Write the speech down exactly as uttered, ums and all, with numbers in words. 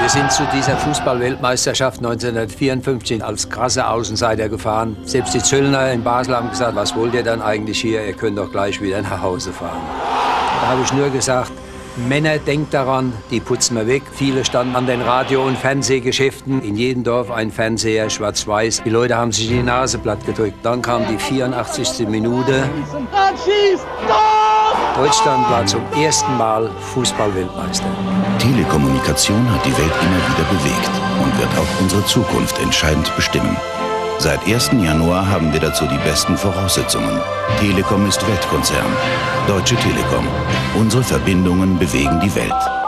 Wir sind zu dieser Fußball-Weltmeisterschaft neunzehnhundertvierundfünfzig als krasse Außenseiter gefahren. Selbst die Zöllner in Basel haben gesagt, was wollt ihr dann eigentlich hier? Ihr könnt doch gleich wieder nach Hause fahren. Da habe ich nur gesagt, Männer, denkt daran, die putzen wir weg. Viele standen an den Radio- und Fernsehgeschäften. In jedem Dorf ein Fernseher, schwarz-weiß. Die Leute haben sich die Nase platt gedrückt. Dann kam die vierundachtzigste Minute. Deutschland war zum ersten Mal Fußball-Weltmeister. Telekommunikation hat die Welt immer wieder bewegt und wird auch unsere Zukunft entscheidend bestimmen. Seit ersten Januar haben wir dazu die besten Voraussetzungen. Telekom ist Weltkonzern. Deutsche Telekom. Unsere Verbindungen bewegen die Welt.